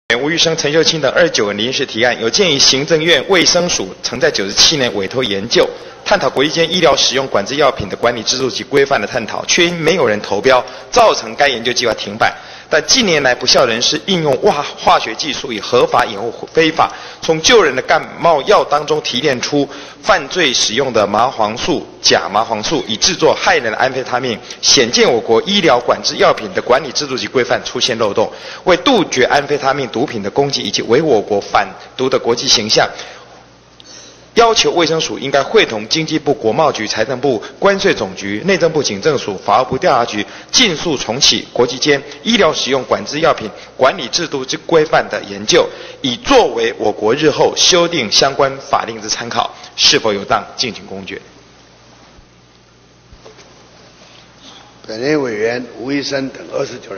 吴玉生、陈秀清等29人临时提案，有建议行政院卫生署曾在97年委托研究，探讨国际间医疗使用管制药品的管理制度及规范的探讨，却因没有人投标，造成该研究计划停摆。但近年来不肖人士应用化学技术以合法掩护非法，从救人的感冒药当中提炼出犯罪使用的麻黄素、假麻黄素，以制作害人的安非他命，显见我国医疗管制药品的管理制度及规范出现漏洞。为杜绝安非他命毒品的攻击以及维我国反毒的国际形象，要求卫生署应该会同经济部、国贸局、财政部、关税总局、内政部警政署、法务部调查局，尽速重启国际间医疗使用管制药品管理制度之规范的研究，以作为我国日后修订相关法令之参考。是否有当，敬请公决。 本人委员吴医生等29人。